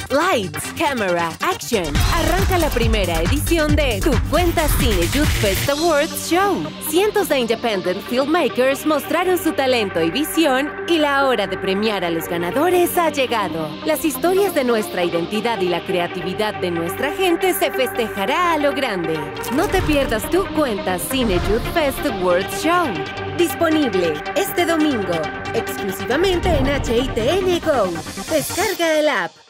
Lights, Camera, Action. Arranca la primera edición de Tu Cuenta Cine Youth Fest Awards Show. Cientos de independent filmmakers mostraron su talento y visión y la hora de premiar a los ganadores ha llegado. Las historias de nuestra identidad y la creatividad de nuestra gente se festejará a lo grande. No te pierdas Tu Cuenta Cine Youth Fest Awards Show. Disponible este domingo, exclusivamente en HITN Go. Descarga el app.